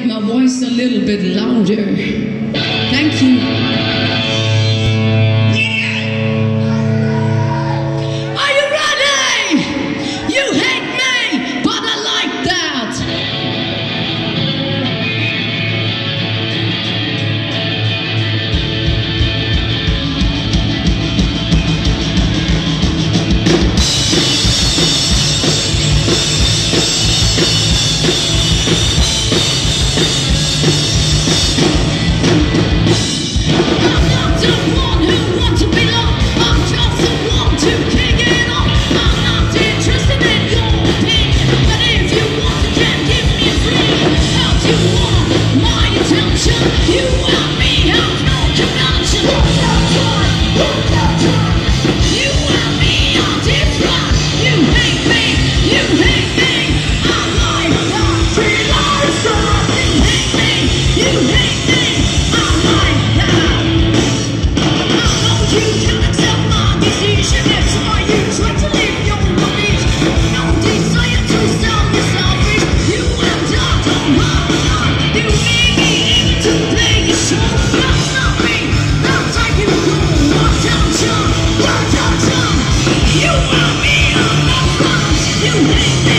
my voice a little bit louder. Thank you. Are you ready? You hate me, but I like that. You